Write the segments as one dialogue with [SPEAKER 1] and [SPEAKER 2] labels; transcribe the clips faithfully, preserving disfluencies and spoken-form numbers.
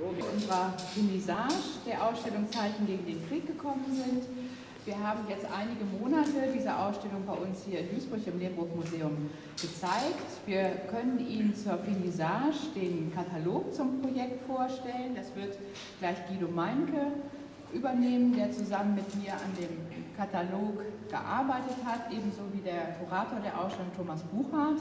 [SPEAKER 1] wo wir in unserer Vernissage der Ausstellung Zeichen gegen den Krieg gekommen sind. Wir haben jetzt einige Monate diese Ausstellung bei uns hier in Duisburg im Lehmbruck-Museum gezeigt. Wir können Ihnen zur Vernissage den Katalog zum Projekt vorstellen. Das wird gleich Guido Meinke übernehmen, der zusammen mit mir an dem Katalog gearbeitet hat, ebenso wie der Kurator der Ausstellung Thomas Buchhardt.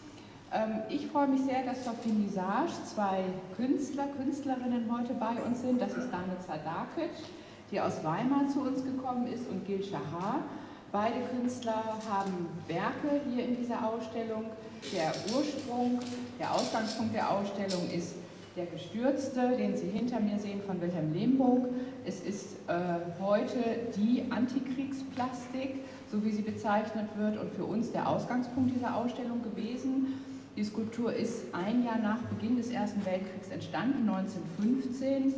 [SPEAKER 1] Ich freue mich sehr, dass zur Vernissage zwei Künstler, Künstlerinnen heute bei uns sind. Das ist Dane Zadakic, die aus Weimar zu uns gekommen ist, und Gil Shahar. Beide Künstler haben Werke hier in dieser Ausstellung. Der Ursprung, der Ausgangspunkt der Ausstellung ist Der Gestürzte, den Sie hinter mir sehen, von Wilhelm Lehmbruck. Es ist äh, heute die Antikriegsplastik, so wie sie bezeichnet wird, und für uns der Ausgangspunkt dieser Ausstellung gewesen. Die Skulptur ist ein Jahr nach Beginn des Ersten Weltkriegs entstanden, neunzehnhundertfünfzehn.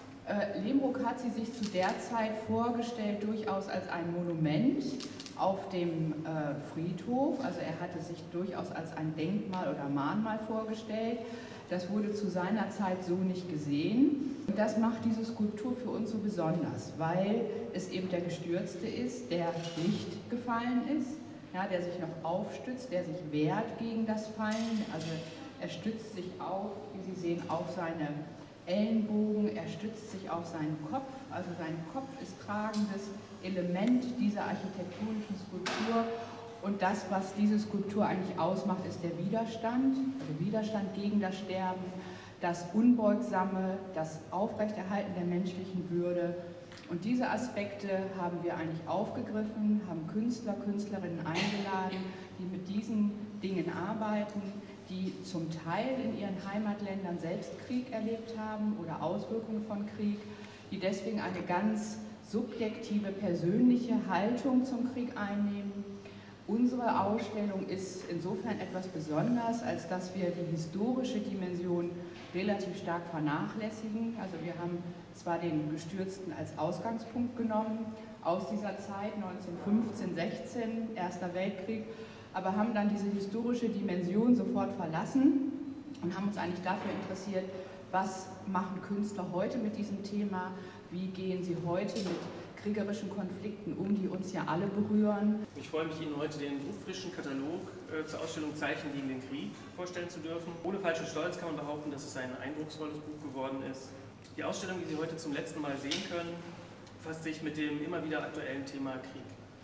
[SPEAKER 1] Äh, Lehmbruck hat sie sich zu der Zeit vorgestellt durchaus als ein Monument auf dem äh, Friedhof. Also er hatte sich durchaus als ein Denkmal oder Mahnmal vorgestellt. Das wurde zu seiner Zeit so nicht gesehen. Und das macht diese Skulptur für uns so besonders, weil es eben der Gestürzte ist, der nicht gefallen ist, ja, der sich noch aufstützt, der sich wehrt gegen das Fallen. Also er stützt sich auf, wie Sie sehen, auf seine Ellenbogen, er stützt sich auf seinen Kopf. Also sein Kopf ist tragendes Element dieser architektonischen Skulptur. Und das, was diese Skulptur eigentlich ausmacht, ist der Widerstand, also Widerstand gegen das Sterben, das Unbeugsame, das Aufrechterhalten der menschlichen Würde. Und diese Aspekte haben wir eigentlich aufgegriffen, haben Künstler, Künstlerinnen eingeladen, die mit diesen Dingen arbeiten, die zum Teil in ihren Heimatländern selbst Krieg erlebt haben oder Auswirkungen von Krieg, die deswegen eine ganz subjektive, persönliche Haltung zum Krieg einnehmen. Unsere Ausstellung ist insofern etwas besonders, als dass wir die historische Dimension relativ stark vernachlässigen. Also wir haben zwar den Gestürzten als Ausgangspunkt genommen, aus dieser Zeit neunzehnhundertfünfzehn, sechzehn, Erster Weltkrieg, aber haben dann diese historische Dimension sofort verlassen und haben uns eigentlich dafür interessiert, was machen Künstler heute mit diesem Thema, wie gehen sie heute mit kriegerischen Konflikten um, die uns ja alle berühren.
[SPEAKER 2] Ich freue mich, Ihnen heute den druckfrischen Katalog äh, zur Ausstellung Zeichen gegen den Krieg vorstellen zu dürfen. Ohne falschen Stolz kann man behaupten, dass es ein eindrucksvolles Buch geworden ist. Die Ausstellung, die Sie heute zum letzten Mal sehen können, befasst sich mit dem immer wieder aktuellen Thema Krieg.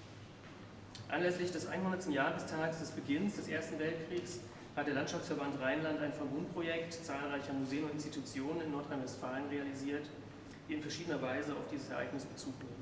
[SPEAKER 2] Anlässlich des hundertsten Jahrestages des Beginns des Ersten Weltkriegs hat der Landschaftsverband Rheinland ein Verbundprojekt zahlreicher Museen und Institutionen in Nordrhein-Westfalen realisiert, die in verschiedener Weise auf dieses Ereignis Bezug nehmen.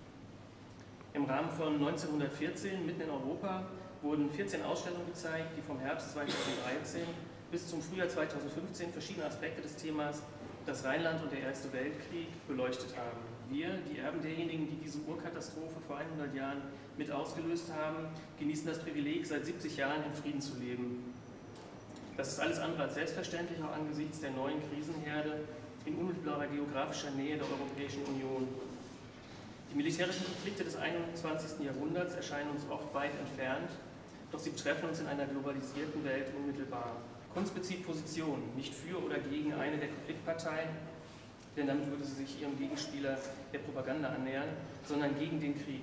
[SPEAKER 2] Im Rahmen von neunzehnhundertvierzehn, mitten in Europa, wurden vierzehn Ausstellungen gezeigt, die vom Herbst zweitausenddreizehn bis zum Frühjahr zweitausendfünfzehn verschiedene Aspekte des Themas das Rheinland und der Erste Weltkrieg beleuchtet haben. Wir, die Erben derjenigen, die diese Urkatastrophe vor hundert Jahren mit ausgelöst haben, genießen das Privileg, seit siebzig Jahren in Frieden zu leben. Das ist alles andere als selbstverständlich, auch angesichts der neuen Krisenherde in unmittelbarer geografischer Nähe der Europäischen Union. Die militärischen Konflikte des einundzwanzigsten Jahrhunderts erscheinen uns oft weit entfernt, doch sie betreffen uns in einer globalisierten Welt unmittelbar. Kunst bezieht Position, nicht für oder gegen eine der Konfliktparteien, denn damit würde sie sich ihrem Gegenspieler der Propaganda annähern, sondern gegen den Krieg.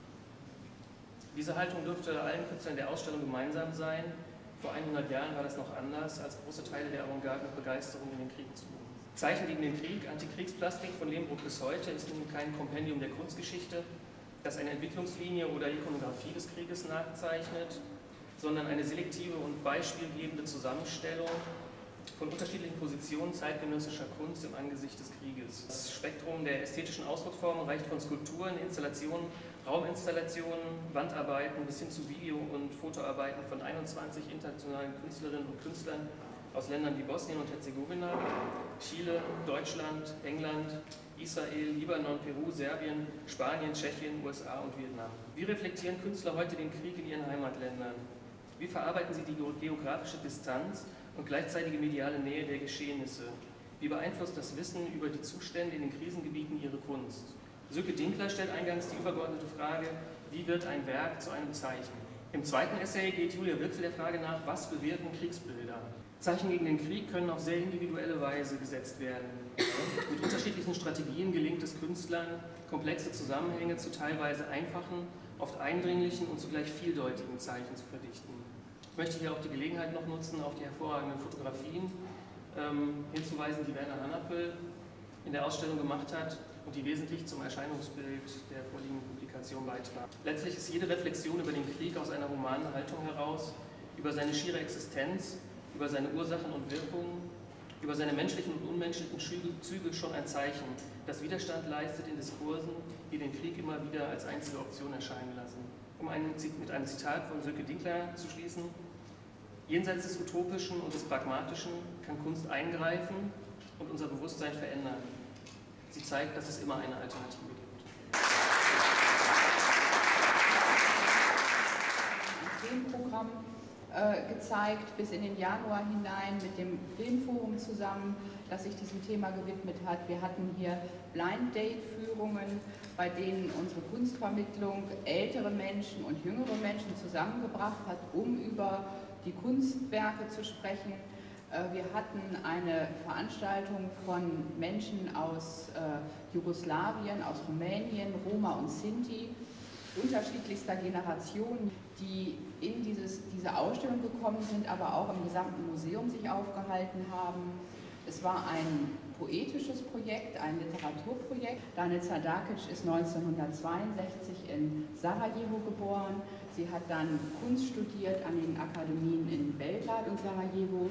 [SPEAKER 2] Diese Haltung dürfte allen Künstlern der Ausstellung gemeinsam sein. Vor hundert Jahren war das noch anders, als große Teile der Avantgarde mit Begeisterung in den Krieg zogen. Zeichen gegen den Krieg, Antikriegsplastik von Lehmbruck bis heute ist nun kein Kompendium der Kunstgeschichte, das eine Entwicklungslinie oder Ikonografie des Krieges nachzeichnet, sondern eine selektive und beispielgebende Zusammenstellung von unterschiedlichen Positionen zeitgenössischer Kunst im Angesicht des Krieges. Das Spektrum der ästhetischen Ausdrucksformen reicht von Skulpturen, Installationen, Rauminstallationen, Wandarbeiten bis hin zu Video- und Fotoarbeiten von einundzwanzig internationalen Künstlerinnen und Künstlern aus Ländern wie Bosnien und Herzegowina, Chile, Deutschland, England, Israel, Libanon, Peru, Serbien, Spanien, Tschechien, U S A und Vietnam. Wie reflektieren Künstler heute den Krieg in ihren Heimatländern? Wie verarbeiten sie die geografische Distanz und gleichzeitige mediale Nähe der Geschehnisse? Wie beeinflusst das Wissen über die Zustände in den Krisengebieten ihre Kunst? Sönke Dinkler stellt eingangs die übergeordnete Frage, wie wird ein Werk zu einem Zeichen? Im zweiten Essay geht Julia Wirzel der Frage nach, was bewirken Kriegsbilder? Zeichen gegen den Krieg können auf sehr individuelle Weise gesetzt werden. Mit unterschiedlichen Strategien gelingt es Künstlern, komplexe Zusammenhänge zu teilweise einfachen, oft eindringlichen und zugleich vieldeutigen Zeichen zu verdichten. Ich möchte hier auch die Gelegenheit noch nutzen, auf die hervorragenden Fotografien ähm, hinzuweisen, die Werner Hanapel in der Ausstellung gemacht hat und die wesentlich zum Erscheinungsbild der vorliegenden Publikation beitragen. Letztlich ist jede Reflexion über den Krieg aus einer humanen Haltung heraus, über seine schiere Existenz, über seine Ursachen und Wirkungen, über seine menschlichen und unmenschlichen Züge schon ein Zeichen, das Widerstand leistet in Diskursen, die den Krieg immer wieder als einzige Option erscheinen lassen. Um einen, mit einem Zitat von Sönke Dinkler zu schließen: Jenseits des Utopischen und des Pragmatischen kann Kunst eingreifen und unser Bewusstsein verändern. Sie zeigt, dass es immer eine Alternative gibt.
[SPEAKER 1] Im Filmprogramm äh, gezeigt, bis in den Januar hinein mit dem Filmforum zusammen, das sich diesem Thema gewidmet hat. Wir hatten hier Blind Date-Führungen, bei denen unsere Kunstvermittlung ältere Menschen und jüngere Menschen zusammengebracht hat, um über die Kunstwerke zu sprechen. Wir hatten eine Veranstaltung von Menschen aus äh, Jugoslawien, aus Rumänien, Roma und Sinti, unterschiedlichster Generationen, die in dieses, diese Ausstellung gekommen sind, aber auch im gesamten Museum sich aufgehalten haben. Es war ein poetisches Projekt, ein Literaturprojekt. Daniel Sadakic ist neunzehnhundertzweiundsechzig in Sarajevo geboren. Sie hat dann Kunst studiert an den Akademien in Belgrad und Sarajevo,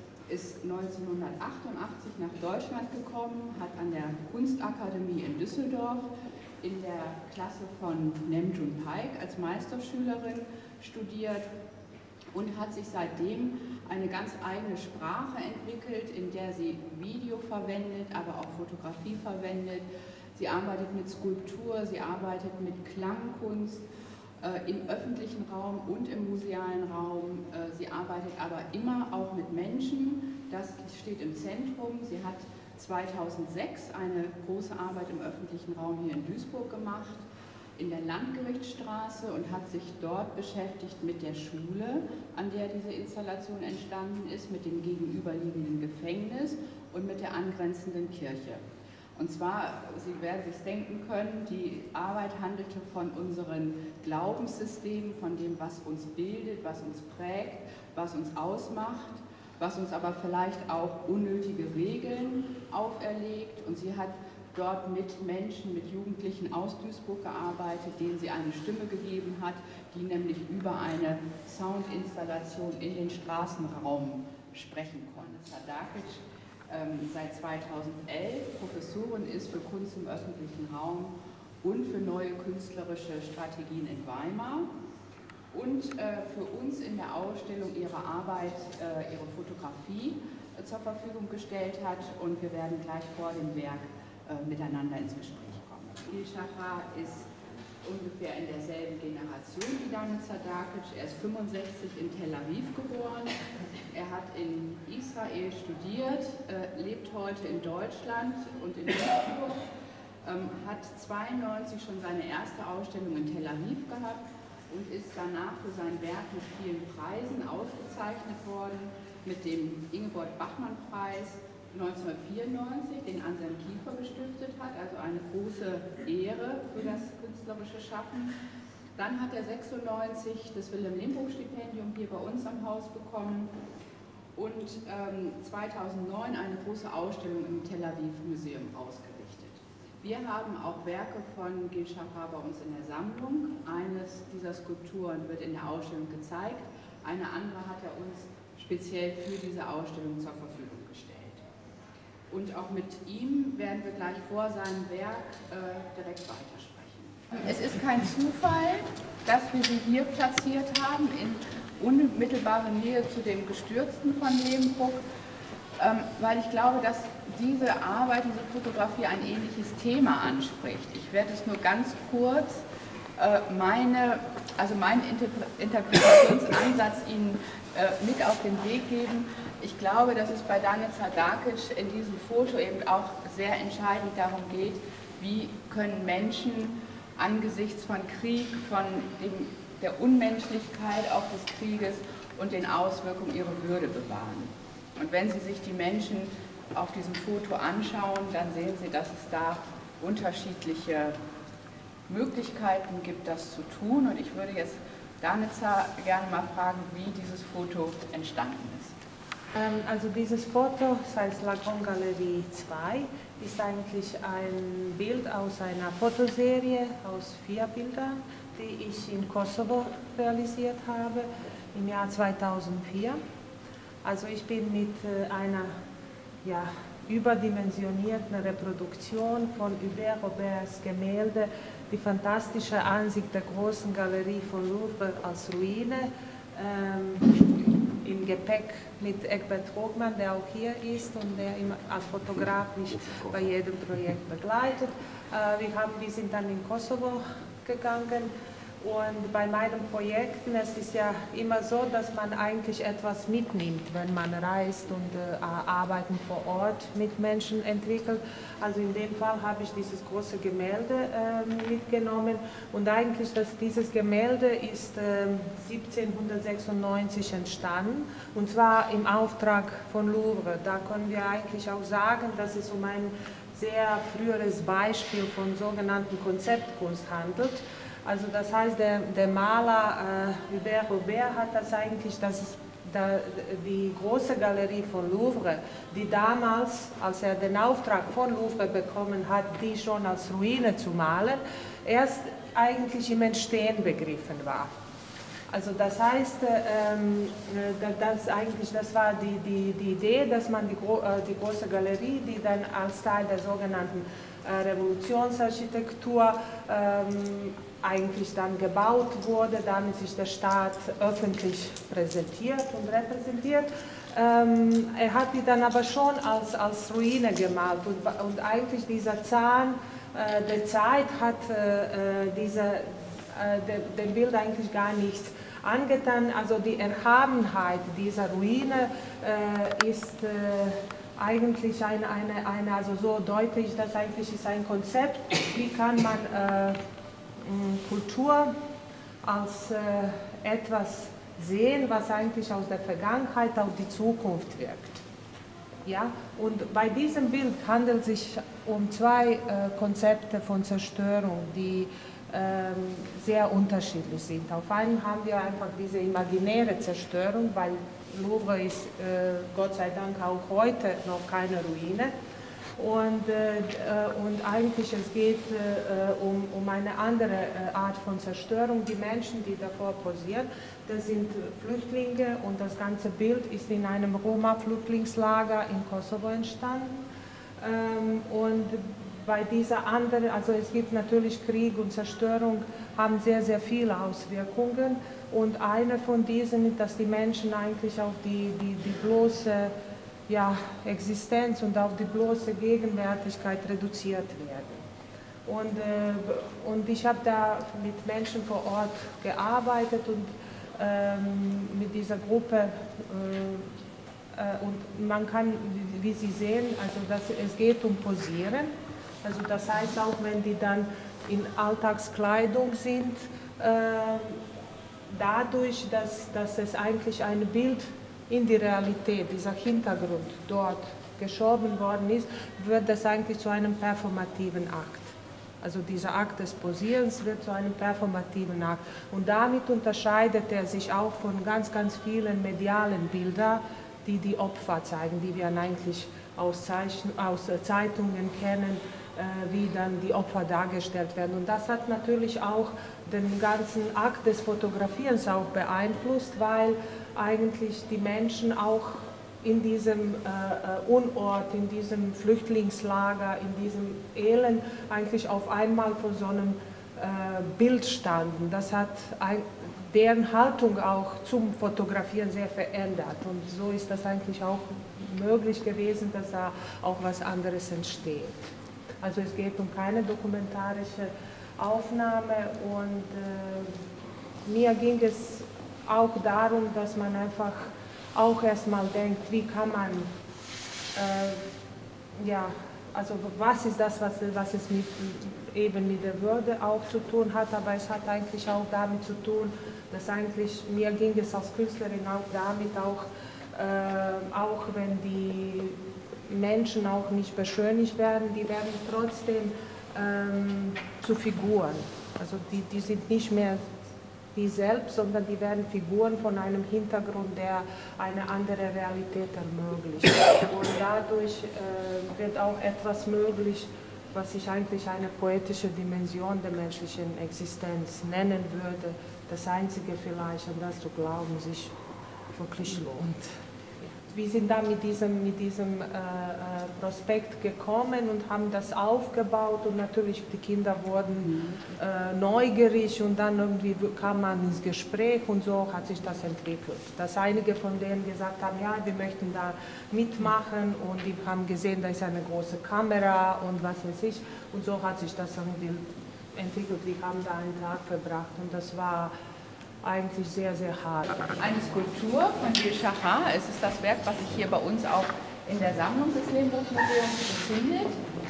[SPEAKER 1] ist neunzehnhundertachtundachtzig nach Deutschland gekommen, hat an der Kunstakademie in Düsseldorf in der Klasse von Nemjun Paik als Meisterschülerin studiert und hat sich seitdem eine ganz eigene Sprache entwickelt, in der sie Video verwendet, aber auch Fotografie verwendet. Sie arbeitet mit Skulptur, sie arbeitet mit Klangkunst äh, im öffentlichen Raum und im musealen Raum. Äh, sie arbeitet aber immer auch mit Menschen, das steht im Zentrum. Sie hat zweitausendsechs eine große Arbeit im öffentlichen Raum hier in Duisburg gemacht, in der Landgerichtsstraße, und hat sich dort beschäftigt mit der Schule, an der diese Installation entstanden ist, mit dem gegenüberliegenden Gefängnis und mit der angrenzenden Kirche. Und zwar, Sie werden sich denken können, die Arbeit handelte von unseren Glaubenssystemen, von dem, was uns bildet, was uns prägt, was uns ausmacht, was uns aber vielleicht auch unnötige Regeln auferlegt. Und sie hat dort mit Menschen, mit Jugendlichen aus Duisburg gearbeitet, denen sie eine Stimme gegeben hat, die nämlich über eine Soundinstallation in den Straßenraum sprechen konnte. Sadakic ähm, seit zweitausendelf Professorin ist für Kunst im öffentlichen Raum und für neue künstlerische Strategien in Weimar. Und äh, für uns in der Ausstellung ihre Arbeit, äh, ihre Fotografie äh, zur Verfügung gestellt hat, und wir werden gleich vor dem Werk äh, miteinander ins Gespräch kommen. Gil Shahar ist ungefähr in derselben Generation wie Daniel Sadakic. Er ist fünfundsechzig in Tel Aviv geboren. Er hat in Israel studiert, äh, lebt heute in Deutschland und in Duisburg, ähm, hat zweiundneunzig schon seine erste Ausstellung in Tel Aviv gehabt und ist danach für sein Werk mit vielen Preisen ausgezeichnet worden, mit dem Ingeborg-Bachmann-Preis neunzehnhundertvierundneunzig, den Anselm Kiefer gestiftet hat, also eine große Ehre für das künstlerische Schaffen. Dann hat er sechsundneunzig das Wilhelm-Limburg-Stipendium hier bei uns am Haus bekommen und ähm, zweitausendneun eine große Ausstellung im Tel Aviv Museum ausgerichtet. Wir haben auch Werke von Gil Shahar bei uns in der Sammlung. Eines dieser Skulpturen wird in der Ausstellung gezeigt, eine andere hat er uns speziell für diese Ausstellung zur Verfügung gestellt. Und auch mit ihm werden wir gleich vor seinem Werk äh, direkt weitersprechen. Es ist kein Zufall, dass wir sie hier platziert haben, in unmittelbarer Nähe zu dem Gestürzten von Lehmbruck, ähm, weil ich glaube, dass diese Arbeit, diese Fotografie ein ähnliches Thema anspricht. Ich werde es nur ganz kurz äh, meine, also meinen Interpre Interpretationsansatz Ihnen äh, mit auf den Weg geben. Ich glaube, dass es bei Daniel Sadakic in diesem Foto eben auch sehr entscheidend darum geht, wie können Menschen angesichts von Krieg, von dem, der Unmenschlichkeit auch des Krieges und den Auswirkungen ihre Würde bewahren. Und wenn Sie sich die Menschen auf diesem Foto anschauen, dann sehen Sie, dass es da unterschiedliche Möglichkeiten gibt, das zu tun. Und ich würde jetzt Danica gerne mal fragen, wie dieses Foto entstanden ist.
[SPEAKER 3] Also dieses Foto, das heißt La Grande Galerie zwei, ist eigentlich ein Bild aus einer Fotoserie aus vier Bildern, die ich in Kosovo realisiert habe im Jahr zweitausendvier. Also ich bin mit einer ja, überdimensionierten Reproduktion von Hubert Roberts Gemälde Die fantastische Ansicht der großen Galerie von Louvre als Ruine ähm, im Gepäck mit Egbert Hogmann, der auch hier ist und der immer als Fotograf mich bei jedem Projekt begleitet. Äh, wir, haben, wir sind dann in Kosovo gegangen. Und bei meinen Projekten es ist ja immer so, dass man eigentlich etwas mitnimmt, wenn man reist und äh, Arbeiten vor Ort mit Menschen entwickelt. Also in dem Fall habe ich dieses große Gemälde äh, mitgenommen und eigentlich dass dieses Gemälde ist äh, siebzehnhundertsechsundneunzig entstanden und zwar im Auftrag von Louvre. Da können wir eigentlich auch sagen, dass es um ein sehr früheres Beispiel von sogenannten Konzeptkunst handelt. Also das heißt, der, der Maler äh, Hubert Robert hat das eigentlich, das ist da, die große Galerie von Louvre, die damals, als er den Auftrag von Louvre bekommen hat, die schon als Ruine zu malen, erst eigentlich im Entstehen begriffen war. Also das heißt, ähm, das, eigentlich, das war die, die, die Idee, dass man die, die große Galerie, die dann als Teil der sogenannten äh, Revolutionsarchitektur ähm, eigentlich dann gebaut wurde, damit sich der Staat öffentlich präsentiert und repräsentiert. Ähm, er hat die dann aber schon als, als Ruine gemalt und, und eigentlich dieser Zahn äh, der Zeit hat äh, diese, äh, de, dem Bild eigentlich gar nichts angetan. Also die Erhabenheit dieser Ruine äh, ist äh, eigentlich eine, eine, eine, also so deutlich, dass eigentlich ist ein Konzept, wie kann man äh, Kultur als äh, etwas sehen, was eigentlich aus der Vergangenheit auf die Zukunft wirkt. Ja? Und bei diesem Bild handelt es sich um zwei äh, Konzepte von Zerstörung, die ähm, sehr unterschiedlich sind. Auf einem haben wir einfach diese imaginäre Zerstörung, weil Louvre ist äh, Gott sei Dank auch heute noch keine Ruine. Und, äh, und eigentlich es geht äh, um, um eine andere äh, Art von Zerstörung. Die Menschen, die davor posieren, das sind Flüchtlinge und das ganze Bild ist in einem Roma-Flüchtlingslager in Kosovo entstanden. Ähm, und bei dieser anderen, also es gibt natürlich Krieg und Zerstörung, haben sehr, sehr viele Auswirkungen. Und eine von diesen ist, dass die Menschen eigentlich auf die, die, die bloße ja, Existenz und auf die bloße Gegenwärtigkeit reduziert werden. Und, äh, und ich habe da mit Menschen vor Ort gearbeitet und ähm, mit dieser Gruppe äh, äh, und man kann, wie Sie sehen, also das, es geht um Posieren, also das heißt auch, wenn die dann in Alltagskleidung sind, äh, dadurch, dass, dass es eigentlich ein Bild in die Realität, dieser Hintergrund dort geschoben worden ist, wird das eigentlich zu einem performativen Akt. Also dieser Akt des Posierens wird zu einem performativen Akt. Und damit unterscheidet er sich auch von ganz, ganz vielen medialen Bildern, die die Opfer zeigen, die wir eigentlich aus, Zeichen, aus Zeitungen kennen, äh, wie dann die Opfer dargestellt werden. Und das hat natürlich auch den ganzen Akt des Fotografierens auch beeinflusst, weil eigentlich die Menschen auch in diesem äh, Unort, in diesem Flüchtlingslager, in diesem Elend eigentlich auf einmal vor so einem äh, Bild standen. Das hat ein, deren Haltung auch zum Fotografieren sehr verändert. Und so ist das eigentlich auch möglich gewesen, dass da auch was anderes entsteht. Also es geht um keine dokumentarische Aufnahme und äh, mir ging es auch darum, dass man einfach auch erstmal denkt, wie kann man, äh, ja, also was ist das, was, was es mit, eben mit der Würde auch zu tun hat, aber es hat eigentlich auch damit zu tun, dass eigentlich, mir ging es als Künstlerin auch damit auch, äh, auch wenn die Menschen auch nicht beschönigt werden, die werden trotzdem ähm, zu Figuren. Also die, die sind nicht mehr die selbst, sondern die werden Figuren von einem Hintergrund, der eine andere Realität ermöglicht. Und dadurch äh, wird auch etwas möglich, was ich eigentlich eine poetische Dimension der menschlichen Existenz nennen würde. Das Einzige vielleicht, an das zu glauben, sich wirklich lohnt. Wir sind da mit diesem, mit diesem äh, Prospekt gekommen und haben das aufgebaut und natürlich die Kinder wurden äh, neugierig und dann irgendwie kam man ins Gespräch und so hat sich das entwickelt. Dass einige von denen gesagt haben, ja, wir möchten da mitmachen und die haben gesehen, da ist eine große Kamera und was weiß ich und so hat sich das irgendwie entwickelt. Wir haben da einen Tag verbracht und das war eigentlich sehr, sehr hart.
[SPEAKER 1] Eine Skulptur von Dil Shahar. Es ist das Werk, was sich hier bei uns auch in der Sammlung des Lehmbruch-Museums befindet.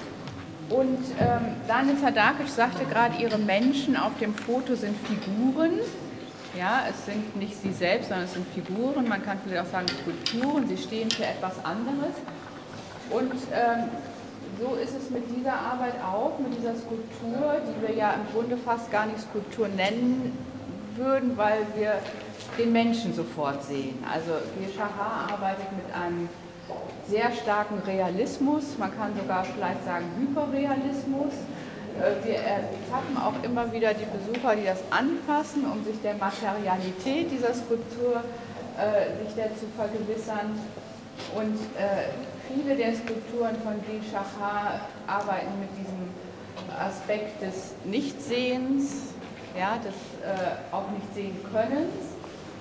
[SPEAKER 1] Und ähm, Daniel Sadakic sagte gerade, ihre Menschen auf dem Foto sind Figuren. Ja, es sind nicht sie selbst, sondern es sind Figuren. Man kann vielleicht auch sagen Skulpturen. Sie stehen für etwas anderes. Und ähm, so ist es mit dieser Arbeit auch, mit dieser Skulptur, die wir ja im Grunde fast gar nicht Skulptur nennen würden, weil wir den Menschen sofort sehen. Also Dil Shahar arbeitet mit einem sehr starken Realismus, man kann sogar vielleicht sagen Hyperrealismus. Wir ertappen auch immer wieder die Besucher, die das anfassen, um sich der Materialität dieser Skulptur äh, sich der zu vergewissern. Und äh, viele der Skulpturen von Dil Shahar arbeiten mit diesem Aspekt des Nichtsehens, ja, des äh, auch nicht sehen Könnens.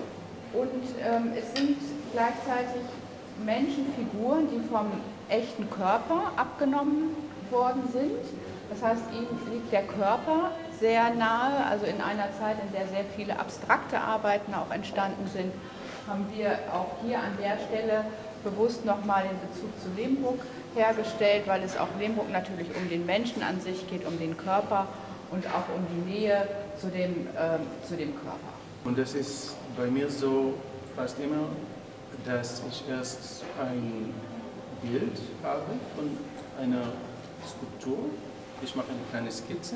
[SPEAKER 1] Und ähm, es sind gleichzeitig Menschenfiguren, die vom echten Körper abgenommen worden sind. Das heißt, ihnen liegt der Körper sehr nahe. Also in einer Zeit, in der sehr viele abstrakte Arbeiten auch entstanden sind, haben wir auch hier an der Stelle bewusst nochmal den Bezug zu Lehmbruck hergestellt, weil es auch Lehmbruck natürlich um den Menschen an sich geht, um den Körper und auch um die Nähe zu dem, ähm, zu dem Körper.
[SPEAKER 4] Und das ist bei mir so fast immer, dass ich erst ein Bild habe von einer Skulptur. Ich mache eine kleine Skizze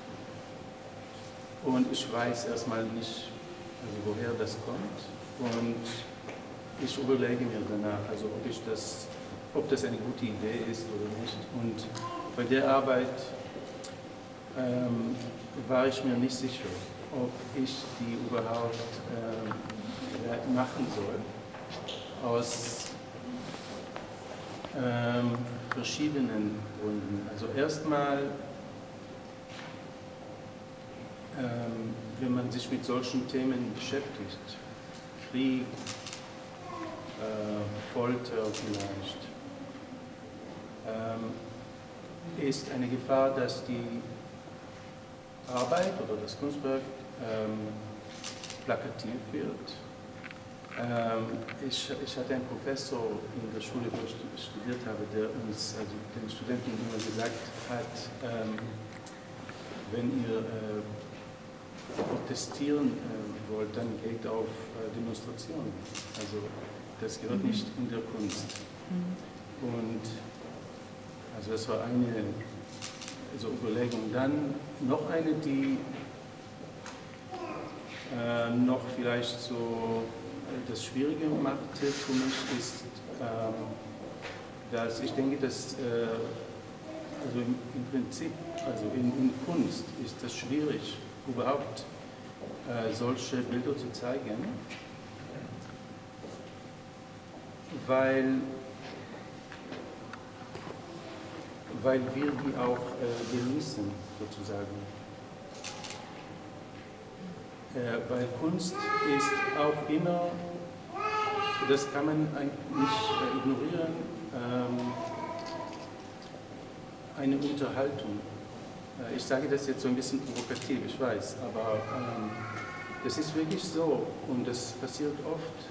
[SPEAKER 4] und ich weiß erstmal nicht, also woher das kommt. Und ich überlege mir danach, also ob, ich das, ob das eine gute Idee ist oder nicht. Und bei der Arbeit ähm, war ich mir nicht sicher, ob ich die überhaupt ähm, machen soll, aus ähm, verschiedenen Gründen. Also erstmal, ähm, wenn man sich mit solchen Themen beschäftigt, Krieg, äh, Folter vielleicht, ähm, ist eine Gefahr, dass die Arbeit oder das Kunstwerk ähm, plakativ wird. Ähm, ich, ich hatte einen Professor in der Schule, wo ich studiert habe, der uns, also den Studenten immer gesagt hat, ähm, wenn ihr äh, protestieren äh, wollt, dann geht auf äh, Demonstrationen. Also das gehört nicht in der Kunst. Und also das war eine also Überlegung. Dann noch eine, die äh, noch vielleicht so äh, das Schwierige machte für mich, ist, ähm, dass ich denke, dass äh, also im, im Prinzip, also in, in Kunst ist das schwierig, überhaupt äh, solche Bilder zu zeigen, weil weil wir die auch äh, genießen, sozusagen. Äh, weil Kunst ist auch immer, das kann man eigentlich nicht äh, ignorieren, ähm, eine Unterhaltung. Äh, ich sage das jetzt so ein bisschen provokativ, ich weiß, aber ähm, das ist wirklich so und das passiert oft.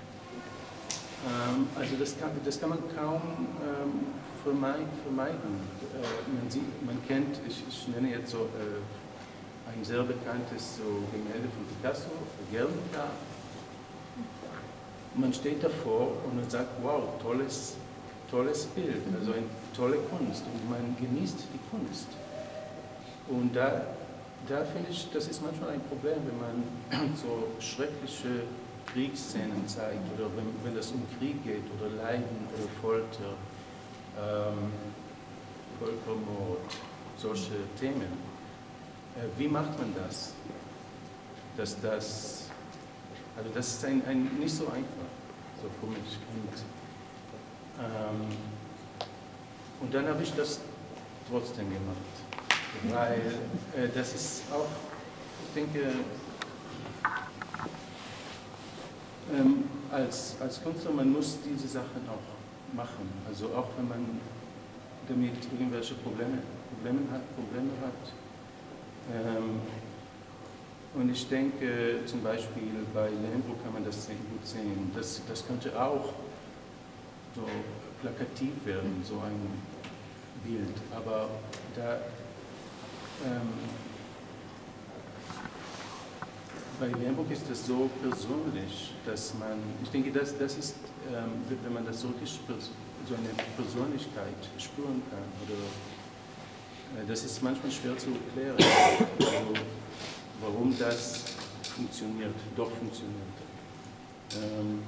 [SPEAKER 4] Ähm, also das kann, das kann man kaum ähm, vermeiden. Äh, man, sieht, man kennt, ich, ich nenne jetzt so äh, ein sehr bekanntes so Gemälde von Picasso, Guernica. man steht davor und man sagt, wow, tolles, tolles Bild, also eine tolle Kunst und man genießt die Kunst. Und da, da finde ich, das ist manchmal ein Problem, wenn man so schreckliche Kriegsszenen zeigt oder wenn, wenn es um Krieg geht oder Leiden oder Folter, ähm, Völkermord, solche Themen. Äh, wie macht man das? Dass das Also das ist ein, ein, nicht so einfach, so für mich. Und, ähm, und dann habe ich das trotzdem gemacht, weil äh, das ist auch, ich denke, ähm, als, als Künstler, man muss diese Sachen auch machen. Also auch wenn man damit irgendwelche Probleme, Probleme hat. Probleme hat ähm, Und ich denke, zum Beispiel bei Lembro kann man das sehr gut sehen. Das, das könnte auch so plakativ werden, so ein Bild. Aber da, ähm, bei Lembro ist das so persönlich, dass man, ich denke, das, das ist, ähm, wenn man das so wirklich so eine Persönlichkeit spüren kann, oder äh, das ist manchmal schwer zu erklären. Also, warum das funktioniert, doch funktioniert. Ähm,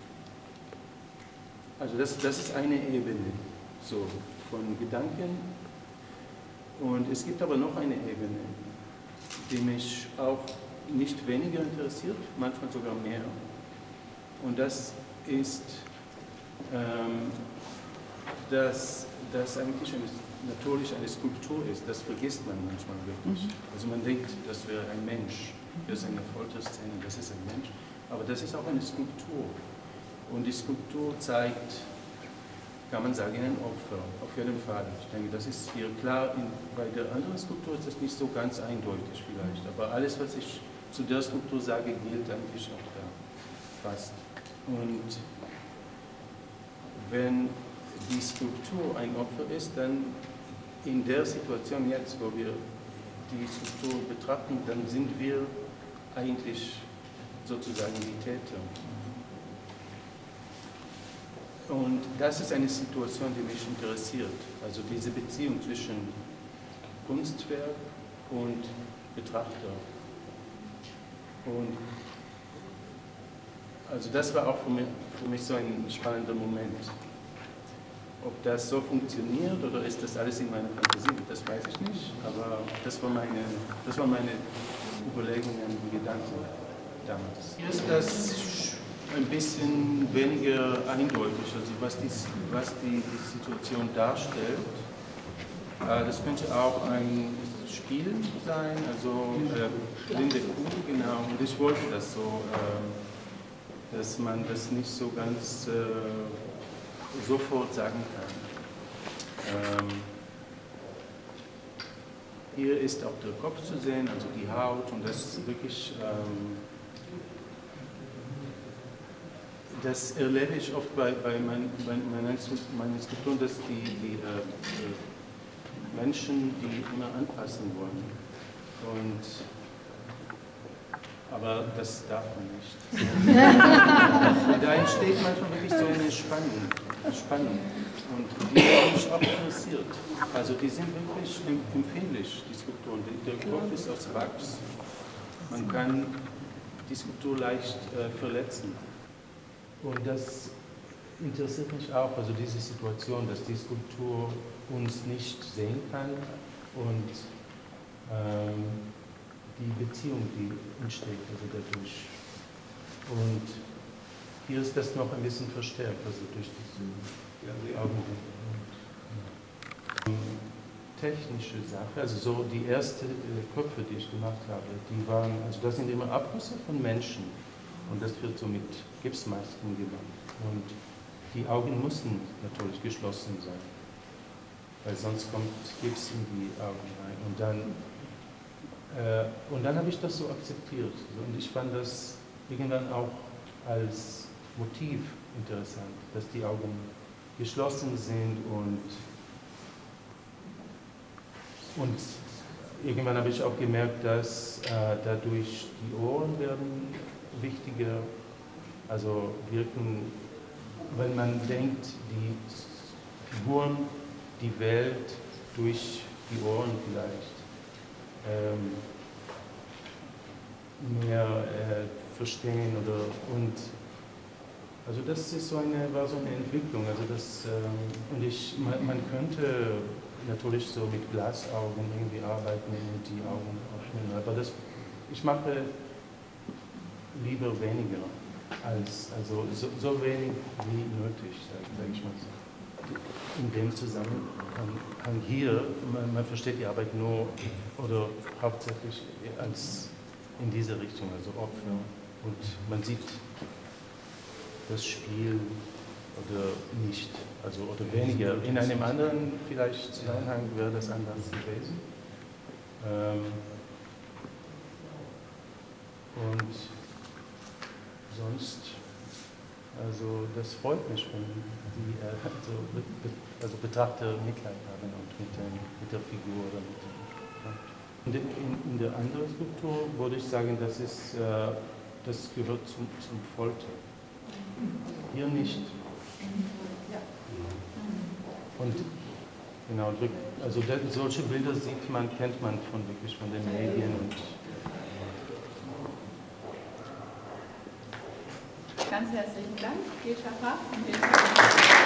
[SPEAKER 4] also das, das ist eine Ebene so, von Gedanken. Und es gibt aber noch eine Ebene, die mich auch nicht weniger interessiert, manchmal sogar mehr. Und das ist, ähm, dass das eigentlich eine, natürlich eine Skulptur ist. Das vergisst man manchmal wirklich. Mhm. Also man denkt, das wäre ein Mensch, das ist eine Folterszene, das ist ein Mensch. Aber das ist auch eine Skulptur. Und die Skulptur zeigt, kann man sagen, ein Opfer, auf jeden Fall. Ich denke, das ist hier klar. In, bei der anderen Skulptur ist das nicht so ganz eindeutig vielleicht. Aber alles, was ich zu der Skulptur sage, gilt eigentlich auch da. Fast. Und wenn die Skulptur ein Opfer ist, dann in der Situation jetzt, wo wir die Skulptur betrachten, dann sind wir eigentlich sozusagen die Täter. Und das ist eine Situation, die mich interessiert. Also diese Beziehung zwischen Kunstwerk und Betrachter. Und also das war auch für mich, für mich so ein spannender Moment. Ob das so funktioniert oder ist das alles in meiner Fantasie, das weiß ich nicht. Aber das war meine, das war meine Überlegungen und Gedanken damals. Hier ist das ein bisschen weniger eindeutig, also was die, was die, die Situation darstellt. Das könnte auch ein Spiel sein, also äh, blinde Kuh, genau. Und ich wollte das so, äh, dass man das nicht so ganz äh, sofort sagen kann. Ähm, hier ist auch der Kopf zu sehen, also die Haut, und das ist wirklich, ähm, das erlebe ich oft bei, bei, mein, bei meinen meine Skulpturen, dass die, die äh, Menschen, die immer anpassen wollen. Und, aber das darf man nicht. Und da entsteht manchmal wirklich so eine Spannung. Spannung. Und die haben mich auch interessiert. Also die sind wirklich empfindlich, die Skulpturen. Der Kopf ist aus Wachs. Man kann die Skulptur leicht äh, verletzen. Und das interessiert mich auch, also diese Situation, dass die Skulptur uns nicht sehen kann und ähm, die Beziehung, die entsteht also dadurch. Und hier ist das noch ein bisschen verstärkt, also durch diese Augenblicke. Technische Sache, also so die ersten äh, Köpfe, die ich gemacht habe, die waren, also das sind immer Abrisse von Menschen und das wird so mit Gipsmasken gemacht. Und die Augen müssen natürlich geschlossen sein, weil sonst kommt Gips in die Augen rein. Und dann, äh, und dann habe ich das so akzeptiert. Und ich fand das irgendwann auch als Motiv interessant, dass die Augen geschlossen sind und, und irgendwann habe ich auch gemerkt, dass äh, dadurch die Ohren werden wichtiger Also wirken, wenn man denkt, die Figuren, die Welt durch die Ohren vielleicht ähm, mehr äh, verstehen oder und also das ist so eine, war so eine Entwicklung. Also das, ähm, und ich, man, man könnte natürlich so mit Glasaugen irgendwie arbeiten und die Augen öffnen, aber das, ich mache lieber weniger als, also so, so wenig wie nötig, sage sag ich mal so. In dem Zusammenhang hier, man, man versteht die Arbeit nur oder hauptsächlich als in diese Richtung, also Opfer, und man sieht das Spiel oder nicht, also oder weniger. In einem anderen vielleicht Zusammenhang wäre das anders gewesen. Ähm, und sonst, also das freut mich, wenn die äh, also, be, also Betrachter Mitleid haben und mit, den, mit der Figur oder mit dem, ja. Und in, in der anderen Skulptur würde ich sagen, das ist, äh, das gehört zum, zum Folter. Hier nicht. Und genau, also solche Bilder sieht man, kennt man von wirklich von den Medien. Und
[SPEAKER 1] ganz herzlichen Dank, Gescha Fach.